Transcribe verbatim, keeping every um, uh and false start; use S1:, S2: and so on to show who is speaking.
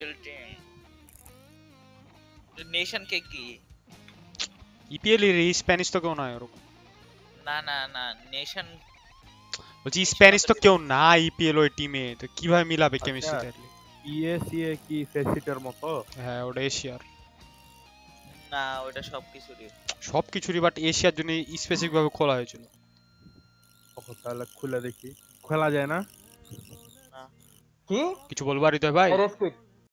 S1: Team nation কে কি
S2: EPL এর Spanish তো কেউ নয় ওরকম।
S1: না না না নেশন
S2: বলছি
S1: নেশন
S2: স্প্যানিশ
S1: অফ
S2: তো
S1: দ্য
S2: কেউ না ইপিএল ওই টিমে, তো কিভাবে মিলাবে
S3: আচ্ছা
S2: কেমিস্ট্রি তাহলে?
S3: ইএসিএ কি ফেসিটের মতো?
S2: হ্যাঁ ওটা এশিয়ার
S1: না ওটা সবকিছুরই
S2: সবকিছুরই, বাট এশিয়ার জন্য স্পেসিফিক ভাবে খোলা হয়েছিল।
S3: ও, তাহলে খুলে দেখি, খোলা যায় না?
S1: না
S4: কি
S2: কিছু বলবার হৃদয় ভাই?
S4: রেসপিট